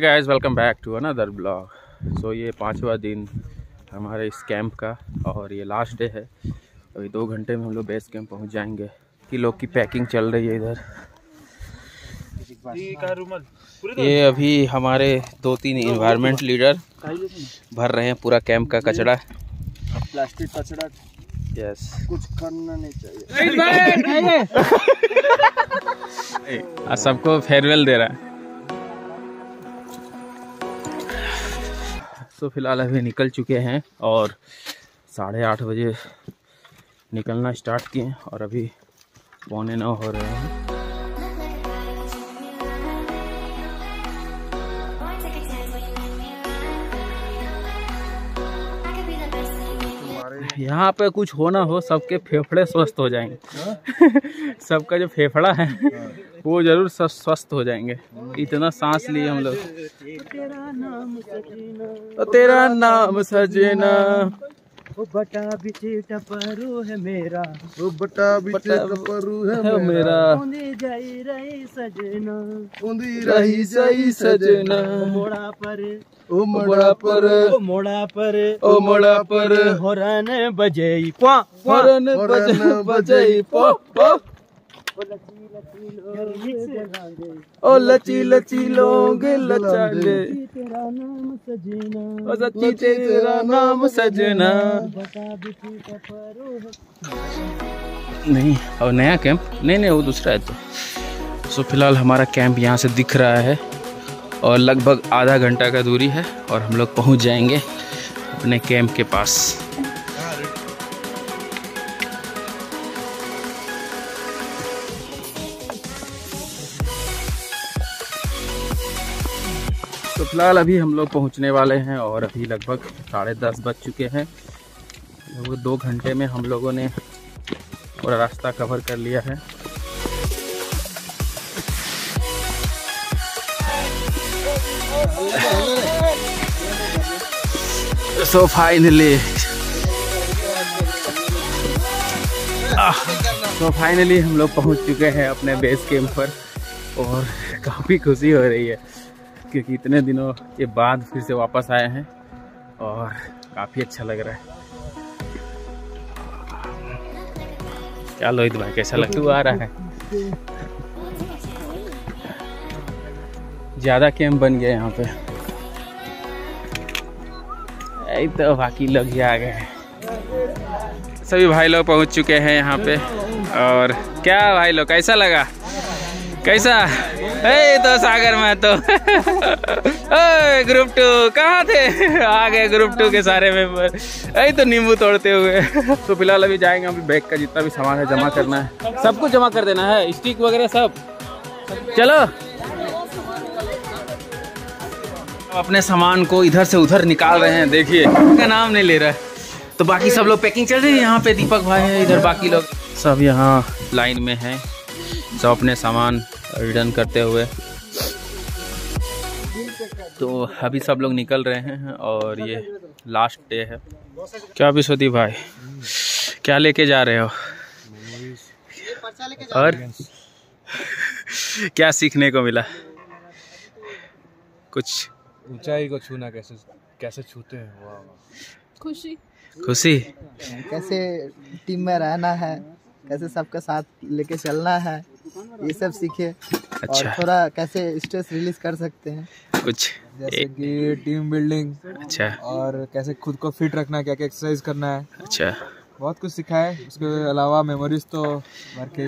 Guys, welcome back to another blog. So ये 5वां दिन हमारे इस कैंप का और ये लास्ट डे है। अभी 2 घंटे में हम लोग बेस कैंप पहुंच जाएंगे। कि लोग की पैकिंग चल रही है इधर। ये अभी हमारे 2-3 इन्वायरमेंट लीडर भर रहे हैं पूरा कैंप का कचरा, प्लास्टिक कचरा। यस, कुछ करना नहीं चाहिए। सबको फेयरवेल दे रहा है। तो फिलहाल अभी निकल चुके हैं और 8:30 बजे निकलना स्टार्ट किए और अभी 8:45 हो रहे हैं। यहाँ पे कुछ हो ना हो, सबके फेफड़े स्वस्थ हो जाएंगे। सबका जो फेफड़ा है वो जरूर स्वस्थ हो जाएंगे। इतना सांस लिए हम लोग। तेरा नाम सजना, वो बटा बिचे टपरू है मेरा, वो बटा बिचे टपरू है मेरा। उंदी जाई रही सजना, उंदी रही सही सजना। मोड़ा पर ओ मोड़ा पर, ओ मोड़ा पर, ओ मोड़ा पर। हॉर्न बजे पा, हॉर्न बजे पा पा। ओ लची लची लोग लचाले, तेरा नाम सजना, ओ सच्ची तेरा नाम सजना। नहीं, और नया कैंप नहीं वो दूसरा है। तो फिलहाल हमारा कैंप यहाँ से दिख रहा है और लगभग आधा घंटा का दूरी है और हम लोग पहुँच जाएंगे अपने कैंप के पास। तो फिलहाल अभी हम लोग पहुंचने वाले हैं और अभी लगभग 10:30 बज चुके हैं। लगभग 2 घंटे में हम लोगों ने पूरा रास्ता कवर कर लिया है। सो फाइनली हम लोग पहुंच चुके हैं अपने बेस कैंप पर और काफ़ी खुशी हो रही है क्योंकि इतने दिनों के बाद फिर से वापस आए हैं और काफ़ी अच्छा लग रहा है। क्या लोहित भाई, कैसा लगता है? आ रहा है ज़्यादा कैंप बन गया यहाँ पे। यही तो बाकी लोग ही आ गए। सभी भाई लोग पहुँच चुके हैं यहाँ पे। और क्या भाई लोग, कैसा लगा? कैसा? तो सागर में तो ग्रुप 2 कहाँ थे? आ गए ग्रुप 2 के सारे मेंबर। तो नींबू तोड़ते हुए। तो फिलहाल अभी जाएंगे, अभी बैग का जितना भी सामान है जमा करना है, सब कुछ जमा कर देना है, स्टिक वगैरह सब। चलो अपने सामान को इधर से उधर निकाल रहे हैं। देखिए का नाम नहीं ले रहा है। तो बाकी सब लोग पैकिंग चल रही है। यहाँ पे दीपक भाई है, इधर बाकी लोग सब यहाँ लाइन में हैं, सब अपने सामान रिटर्न करते हुए। तो अभी सब लोग निकल रहे हैं और ये लास्ट डे है। क्या विश्वदीप भाई, क्या लेके जा रहे हो और क्या सीखने को मिला? कुछ ऊंचाई को छूना कैसे छूते हैं। वाह, खुशी कैसे टीम में रहना है, कैसे सबका साथ लेके चलना है, ये सब सीखे। अच्छा। और थोड़ा कैसे स्ट्रेस रिलीज कर सकते हैं कुछ, जैसे कि टीम बिल्डिंग। अच्छा। और कैसे खुद को फिट रखना है, क्या क्या एक्सरसाइज करना है। अच्छा, बहुत कुछ सिखा है। उसके अलावा मेमोरीज तो भर के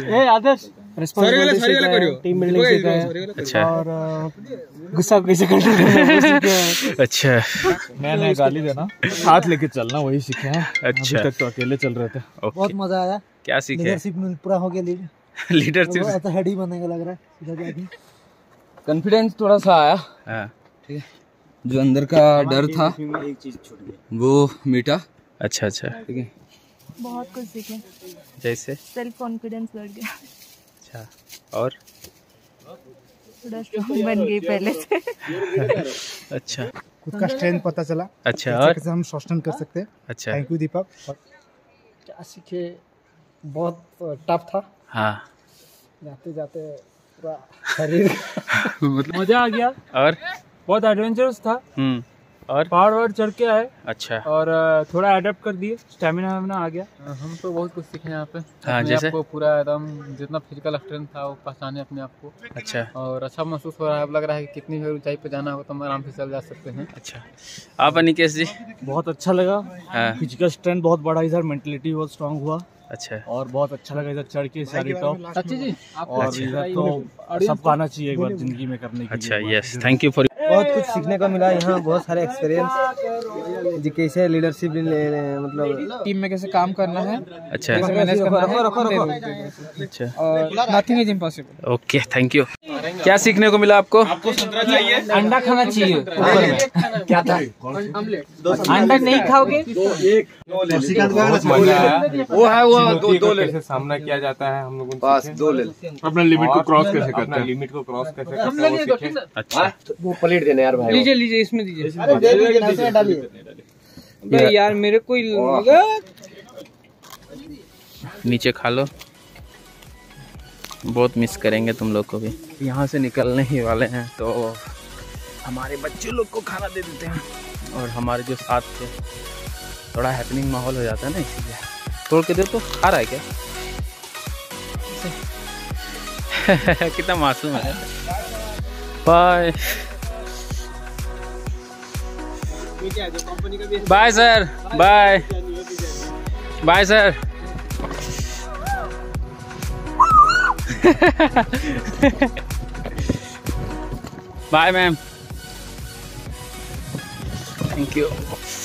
टीम बिल्डिंग सीखा है। अच्छा। और गुस्सा कैसे करना। अच्छा, मैंने गाली देना, साथ लेके चलना, वही सीखे हैं। अच्छा। अभी तक तो अकेले चल रहे थे। बहुत मजा आया। क्या सीखे? लीडरशिप पूरा हो गया। लीडरशिप हेड ही बनेगा लग रहा है। कॉन्फिडेंस थोड़ा सा आया। हाँ। ठीक है, जो अंदर का डर था एक चीज छूट गई, वो मिटा। अच्छा। ठीक है, बहुत कुछ सीखे। जैसे सेल्फ कॉन्फिडेंस बढ़ गया। अच्छा, और थोड़ा स्ट्रॉन्ग बन गई पहले से। अच्छा, खुद का स्ट्रेंथ पता चला। अच्छा, और कैसे हम सस्टेन कर सकते हैं। अच्छा, थैंक यू दीपक। क्या सीखे, बहुत टफ था। हाँ, जाते जाते पूरा शरीर मतलब मजा आ गया। और बहुत एडवेंचरस था। और पहाड़ चढ़ के आए। अच्छा। और थोड़ा अडेप्ट कर दिए, स्टेमिना आ गया। हम तो बहुत कुछ सीखे यहाँ पे। हाँ, जैसे आपको पूरा एकदम जितना फिजिकल स्ट्रेंथ था वो पहचाने अपने आप को। अच्छा। और अच्छा महसूस हो रहा है। अब लग रहा है कि कितनी भी ऊंचाई पे जाना हो तो हम आराम से चल जा सकते हैं। अच्छा। आप अनिकेश जी? बहुत अच्छा लगा। हाँ। फिजिकल स्ट्रेंथ बहुत बढ़ा इधर, मेंटलिटी बहुत स्ट्रांग हुआ। अच्छा। और बहुत अच्छा लगा इधर चढ़ के सारी टॉप। जी और इधर तो सबको आना चाहिए एक बार जिंदगी में करने के लिए। अच्छा, यस, थैंक यू फॉर। बहुत कुछ सीखने को मिला यहाँ, बहुत सारे एक्सपीरियंस, कैसे लीडरशिप मतलब टीम में कैसे काम करना है। अच्छा। मैनेज करना है। अच्छा। और nothing is impossible. Okay, thank you. क्या सीखने को वो आपको? संतरा चाहिए, अंडा खाना चाहिए ऊपर में। क्या था? अंडा नहीं खाओगे? वो है वो दो कैसे सामना किया जाता है हम लोगों पास, दो ले अपना लिमिट को क्रॉस कैसे करते हैं, लिमिट को क्रॉस कैसे करते हैं। अच्छा। वो प्लेट देना यार भाई, लीजिए इसमें दीजिए यार, मेरे को नीचे खा लो, बहुत मिस करेंगे तुम लोग को भी। यहाँ से निकलने ही वाले हैं तो हमारे बच्चे लोग को खाना दे देते हैं, और हमारे जो साथ थे थोड़ा हैपनिंग माहौल हो जाता है ना, इसीलिए तोड़ के दे। तो खा रहा है क्या? कितना मासूम है। Bye bye sir, bye bye sir. Bye ma'am, thank you.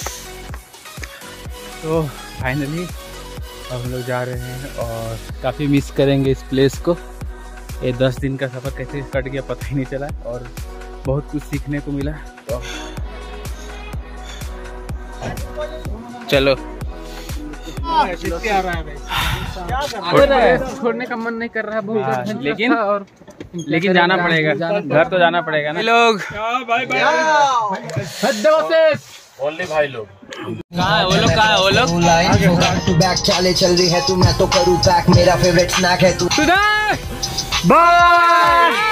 तो फाइनली अब हम लोग जा रहे हैं और काफ़ी मिस करेंगे इस प्लेस को। ये 10 दिन का सफ़र कैसे कट गया पता ही नहीं चला, और बहुत कुछ सीखने को मिला। तो चलो, छोड़ने का मन नहीं कर रहा है बहुत, लेकिन जाना पड़ेगा, घर तो जाना पड़ेगा ना लोग। ओनली भाई लोग कहाँ है वो लोग? कहाँ है वो लोग? टू बैक चाले चल रही है तू, मैं तो करूँ बैक, मेरा फेवरेट स्नैक है तू। बाय।